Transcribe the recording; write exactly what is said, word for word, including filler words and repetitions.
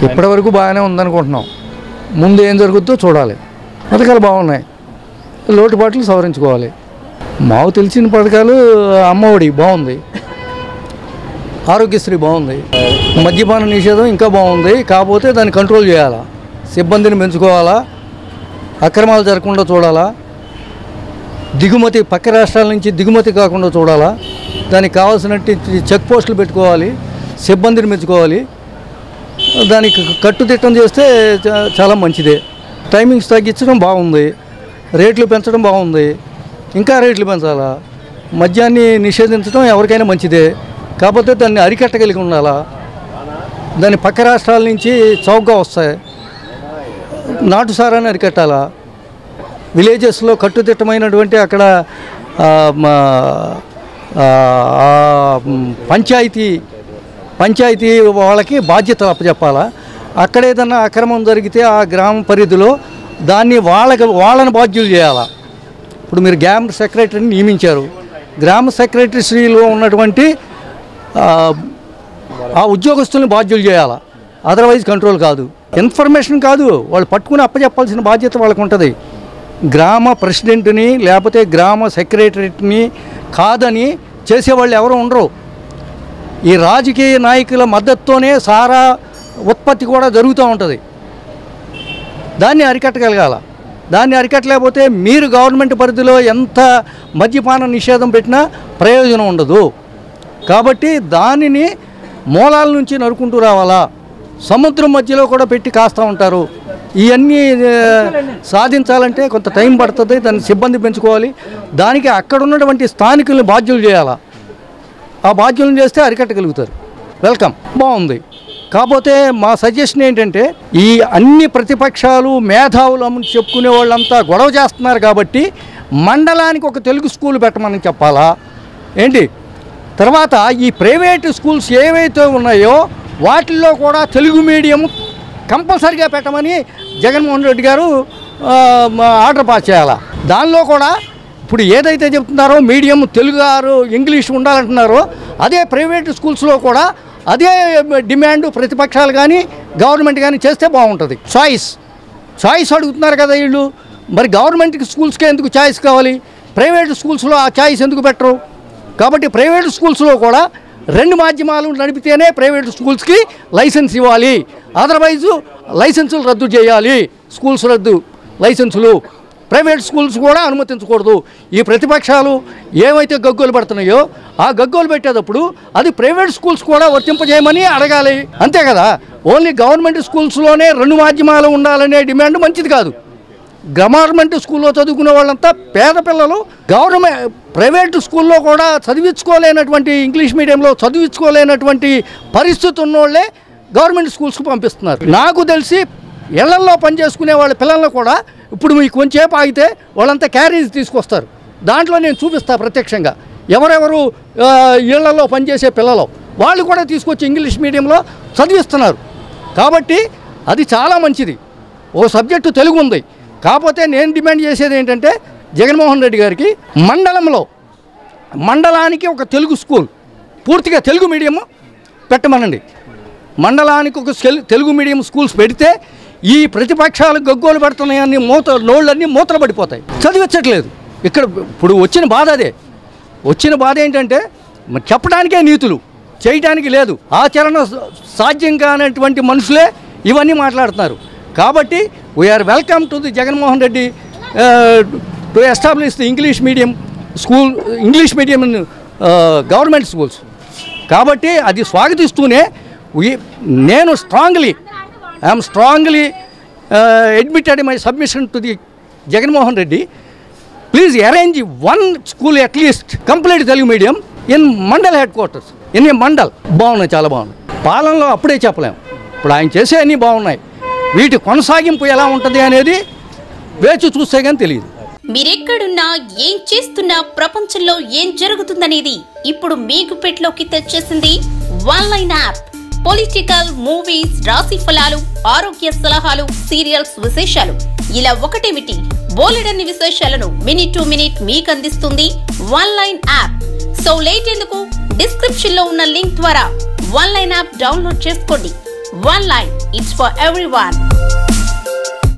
ఇప్పటివరకు బాగానే ఉందనుకుంటున్నాం. ముందు ఏం జరుగుతుందో చూడాలి. పథకాలు బాగున్నాయి, లోటుపాట్లు సవరించుకోవాలి. మాకు తెలిసిన పథకాలు అమ్మఒడి బాగుంది, ఆరోగ్యశ్రీ బాగుంది, మద్యపాన నిషేధం ఇంకా బాగుంది. కాకపోతే దాన్ని కంట్రోల్ చేయాలా, సిబ్బందిని పెంచుకోవాలా, అక్రమాలు జరగకుండా చూడాలా, దిగుమతి పక్క రాష్ట్రాల నుంచి దిగుమతి కాకుండా చూడాలా, దానికి కావాల్సినట్టు చెక్ పోస్టులు పెట్టుకోవాలి, సిబ్బందిని పెంచుకోవాలి. దానికి కట్టుదిట్టం చేస్తే చాలా మంచిదే. టైమింగ్స్ తగ్గించడం బాగుంది, రేట్లు పెంచడం బాగుంది, ఇంకా రేట్లు పెంచాలా. మద్యాన్ని నిషేధించడం ఎవరికైనా మంచిదే, కాకపోతే దాన్ని అరికట్టగలిగి ఉండాలా. దాన్ని పక్క రాష్ట్రాల నుంచి చౌకగా వస్తాయి, నాటు సారాన్ని అరికట్టాలా. విలేజెస్లో కట్టుదిట్టమైనటువంటి అక్కడ పంచాయతీ పంచాయతీ వాళ్ళకి బాధ్యతలు అప్పచెప్పాలా. అక్కడ ఏదన్నా అక్రమం జరిగితే ఆ గ్రామ పరిధిలో దాన్ని వాళ్ళకి వాళ్ళని బాధ్యులు చేయాలా. ఇప్పుడు మీరు గ్రామ సెక్రటరీని నియమించారు, గ్రామ సెక్రటరీలో ఉన్నటువంటి ఆ ఉద్యోగస్తుల్ని బాధ్యులు చేయాలా, అదర్వైజ్ కంట్రోల్ కాదు. ఇన్ఫర్మేషన్ కాదు, వాళ్ళు పట్టుకుని అప్పచెప్పాల్సిన బాధ్యత వాళ్ళకు ఉంటుంది. గ్రామ ప్రెసిడెంట్ని లేకపోతే గ్రామ సెక్రటరీని కాదని చేసేవాళ్ళు ఎవరు ఉండరు. ఈ రాజకీయ నాయకుల మద్దతుతోనే సారా ఉత్పత్తి కూడా జరుగుతూ ఉంటుంది. దాన్ని అరికట్టగలగాల. దాన్ని అరికట్టలేకపోతే మీరు గవర్నమెంట్ పరిధిలో ఎంత మద్యపాన నిషేధం పెట్టినా ప్రయోజనం ఉండదు. కాబట్టి దానిని మూలాల నుంచి నరుకుంటూ రావాలా. సముద్రం మధ్యలో కూడా పెట్టి కాస్తూ ఉంటారు. ఇవన్నీ సాధించాలంటే కొంత టైం పడుతుంది, దాన్ని సిబ్బంది పెంచుకోవాలి. దానికి అక్కడ ఉన్నటువంటి స్థానికుల్ని బాధ్యులు చేయాలా. ఆ బాధ్యులను చేస్తే అరికట్టగలుగుతారు. వెల్కమ్, బాగుంది. కాకపోతే మా సజెషన్ ఏంటంటే, ఈ అన్ని ప్రతిపక్షాలు మేధావులు అని చెప్పుకునే వాళ్ళంతా గొడవ చేస్తున్నారు కాబట్టి మండలానికి ఒక తెలుగు స్కూల్ పెట్టమని చెప్పాలా ఏంటి. తర్వాత ఈ ప్రైవేటు స్కూల్స్ ఏవైతే ఉన్నాయో వాటిల్లో కూడా తెలుగు మీడియం కంపల్సరీగా పెట్టమని జగన్మోహన్ రెడ్డి గారు ఆర్డర్ పాస్ చేయాలా. దానిలో కూడా ఇప్పుడు ఏదైతే చెప్తున్నారో మీడియం తెలుగు ఆరు ఇంగ్లీష్ ఉండాలంటున్నారో అదే ప్రైవేట్ స్కూల్స్లో కూడా అదే డిమాండ్ ప్రతిపక్షాలు కానీ గవర్నమెంట్ కానీ చేస్తే బాగుంటుంది. చాయిస్ చాయిస్ అడుగుతున్నారు కదా వీళ్ళు. మరి గవర్నమెంట్ స్కూల్స్కే ఎందుకు చాయిస్ కావాలి, ప్రైవేట్ స్కూల్స్లో ఆ చాయిస్ ఎందుకు పెట్టరు? కాబట్టి ప్రైవేట్ స్కూల్స్లో కూడా రెండు మాధ్యమాలు నడిపితేనే ప్రైవేట్ స్కూల్స్కి లైసెన్స్ ఇవ్వాలి. అదర్వైజు లైసెన్సులు రద్దు చేయాలి. స్కూల్స్ రద్దు, లైసెన్సులు, ప్రైవేట్ స్కూల్స్ కూడా అనుమతించకూడదు. ఈ ప్రతిపక్షాలు ఏమైతే గగ్గోలు పడుతున్నాయో ఆ గగ్గోలు పెట్టేటప్పుడు అది ప్రైవేట్ స్కూల్స్ కూడా వర్తింపజేయమని అడగాలి. అంతే కదా. ఓన్లీ గవర్నమెంట్ స్కూల్స్లోనే రెండు మాధ్యమాలు ఉండాలనే డిమాండ్ మంచిది కాదు. గవర్నమెంట్ స్కూల్లో చదువుకునే వాళ్ళంతా పేద పిల్లలు. గవర్నమెంట్ ప్రైవేట్ స్కూల్లో కూడా చదివించుకోలేనటువంటి, ఇంగ్లీష్ మీడియంలో చదివించుకోలేనటువంటి పరిస్థితి ఉన్నోళ్ళే గవర్నమెంట్ స్కూల్స్కి పంపిస్తున్నారు. నాకు తెలిసి ఇళ్లల్లో పనిచేసుకునే వాళ్ళ పిల్లలను కూడా ఇప్పుడు మీకు కొంచెంసేపు ఆగితే వాళ్ళంతా క్యారేజ్ తీసుకొస్తారు. దాంట్లో నేను చూపిస్తా ప్రత్యక్షంగా ఎవరెవరు ఇళ్లలో పనిచేసే పిల్లలు వాళ్ళు కూడా తీసుకొచ్చి ఇంగ్లీష్ మీడియంలో చదివిస్తున్నారు. కాబట్టి అది చాలా మంచిది. ఓ సబ్జెక్టు తెలుగు ఉంది. కాకపోతే నేను డిమాండ్ చేసేది ఏంటంటే జగన్మోహన్ రెడ్డి గారికి మండలంలో మండలానికి ఒక తెలుగు స్కూల్ పూర్తిగా తెలుగు మీడియం పెట్టమనండి. మండలానికి ఒక తెలుగు మీడియం స్కూల్స్ పెడితే ఈ ప్రతిపక్షాలు గగ్గోలు పెడుతున్నాయని మూత నోళ్ళన్నీ మూతలు పడిపోతాయి. చదివించట్లేదు. ఇక్కడ ఇప్పుడు వచ్చిన బాధ అదే. వచ్చిన బాధ ఏంటంటే చెప్పడానికే నీతులు, చేయడానికి లేదు. ఆచరణ సాధ్యం కానటువంటి మనుషులే ఇవన్నీ మాట్లాడుతున్నారు. కాబట్టి we are welcome to the Jaganmohan Reddy to establish the English medium school, English medium government schools. కాబట్టి అది స్వాగతిస్తూనే నేను strongly I'm strongly admitted my submission to the Jaganmohan Reddy. Please arrange one school at least complete Telugu medium in mandal head quarters, in a mandal. బాగున్నాయి, చాలా బాగున్నాయి. పాలనలో అప్పుడే చెప్పలేము. ఇప్పుడు ఆయన చేసే అన్నీ బాగున్నాయి. వీటి కొనసాగింపు ఎలా ఉంటుంది అనేది వేచి చూస్తే కానీ తెలియదు. మీరెక్కడున్నా ఏం చేస్తున్నా ప్రపంచంలో ఏం జరుగుతుందనేది ఇప్పుడు మీకు పెట్లోకి తెచ్చేసింది one line app. Political, movies, రాశి ఫలాలు, ఆరోగ్య సలహాలు, సీరియల్స్ విశేషాలు, ఇలా ఒకటేమిటి బోలెడన్ని విశేషాలను మినిట్ టు మినిట్ మీకు అందిస్తుంది one line app. So late ఎందుకు, డిస్క్రిప్షన్ లో ఉన్న లింక్ ద్వారా వన్ లైన్ యాప్ డౌన్లోడ్ చేసుకోండి. One line, it's for everyone.